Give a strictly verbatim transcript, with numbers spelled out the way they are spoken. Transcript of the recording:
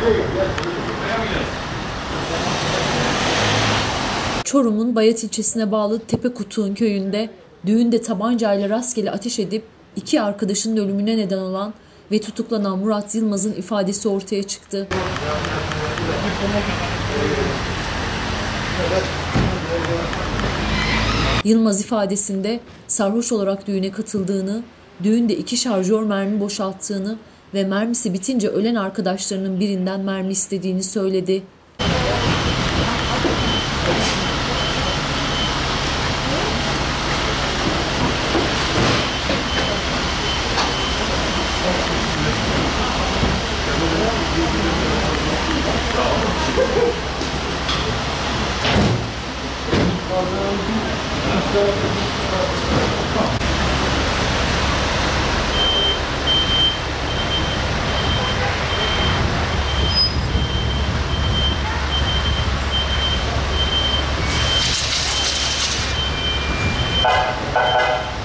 Çorum'un Bayat ilçesine bağlı Tepekutuk'un köyünde düğünde tabancayla rastgele ateş edip iki arkadaşının ölümüne neden olan ve tutuklanan Murat Yılmaz'ın ifadesi ortaya çıktı. Yılmaz ifadesinde sarhoş olarak düğüne katıldığını, düğünde iki şarjör mermi boşalttığını ve mermisi bitince ölen arkadaşlarının birinden mermi istediğini söyledi. Thank you.